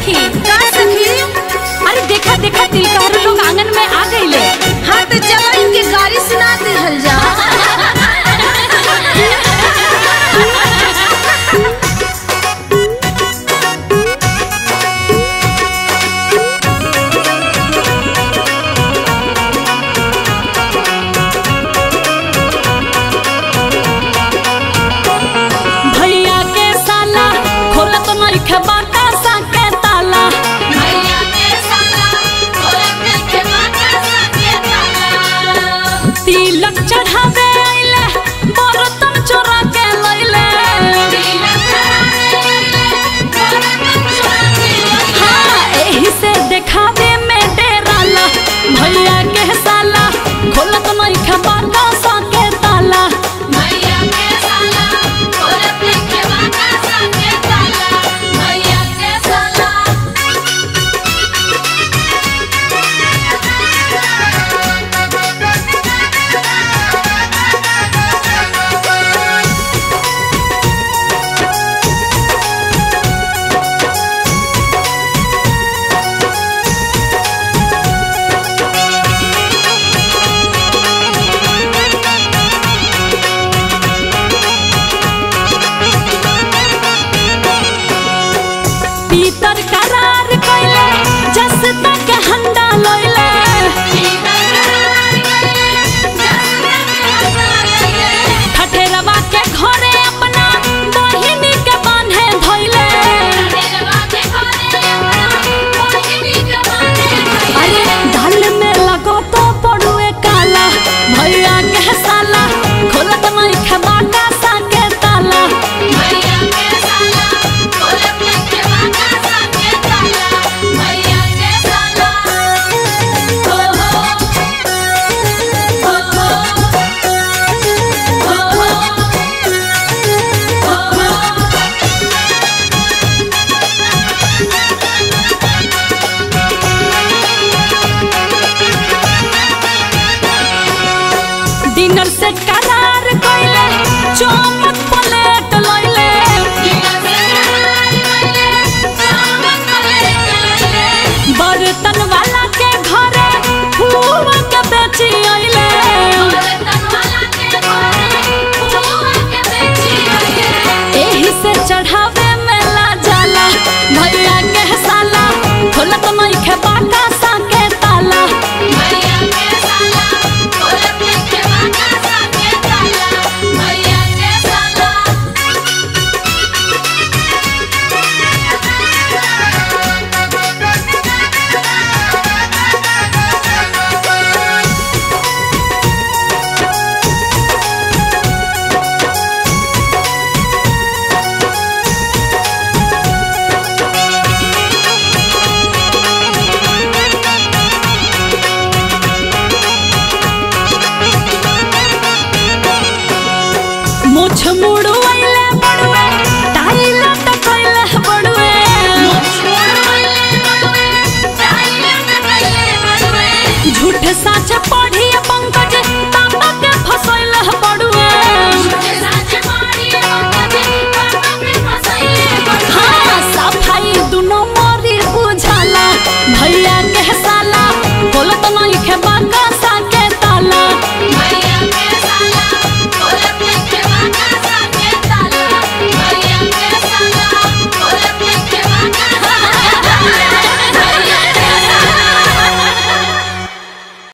सखी। का सखी? अरे देखा देखा तिलकार लोग आंगन में आ गईले। हाँ तो चलो इनके गाड़ी सुना दिहल जा। भैया के साला खोलत नइखे बाकासा के ताला। भैया के साला खोलत नइखे बाकासा के ताला। तिलक चढ़ावे आइले बर्तन चोरा के लइले। तिलक चढ़ावे आइले बर्तन चोरा के लइले। हाँ एही से देखावे में डेराला। भैया के साला खोलत नइखे बाकासा के ताला। भैया के साला खोलत नइखे बाकासा के ताला। भैया के साला पीतर करार कइले जस